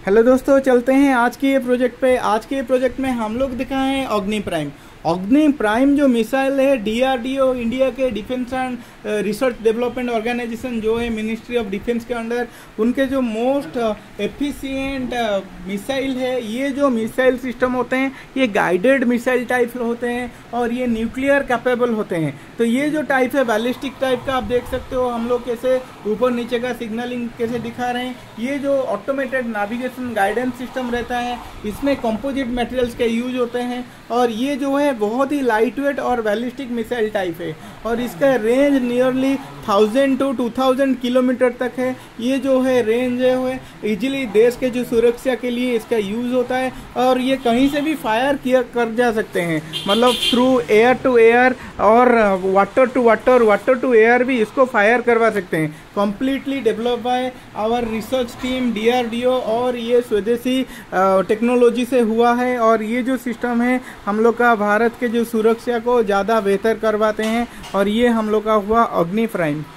Hello दोस्तों, चलते हैं आज के ये प्रोजेक्ट पे। आज के ये प्रोजेक्ट में हम लोग दिखाए हैं अग्नि प्राइम। अग्नि प्राइम जो मिसाइल है, डीआरडीओ इंडिया के defence and research development organisation जो है मिनिस्ट्री ऑफ डिफेंस के अंडर, उनके जो मोस्ट एफिशिएंट मिसाइल है। ये जो मिसाइल सिस्टम होते हैं ये गाइडेड मिसाइल टाइप होते हैं और ये न्यूक्लियर कैपेबल होते हैं। तो ये जो टाइप है बैलिस्टिक टाइप का, आप देख सकते हो हम लोग कैसे ऊपर नीचे का सिग्नलिंग कैसे दिखा रहे हैं। ये जो ऑटोमेटेड नेविगेशन गाइडेंस सिस्टम रहता है, इसमें कंपोजिट मटेरियल्स के यूज होते हैं और ये जो है बहुत ही लाइट वेट और बैलिस्टिक मिसाइल टाइप है और इसका रेंज नियरली 1000 to 2000 किलोमीटर तक है। ये जो है रेंज है इजीली देश के जो सुरक्षा के लिए इसका यूज होता है और ये कहीं से भी फायर किया कर जा सकते हैं, मतलब थ्रू एयर टू एयर और water to water, water to air भी इसको फायर करवा सकते हैं। Completely develop by our research team DRDO और ये स्वदेशी टेक्नोलॉजी से हुआ है और ये जो सिस्टम है हम लोग का भारत के जो सुरक्षा को ज़्यादा बेहतर करवाते हैं और ये हम लोग का हुआ अग्नि प्राइम।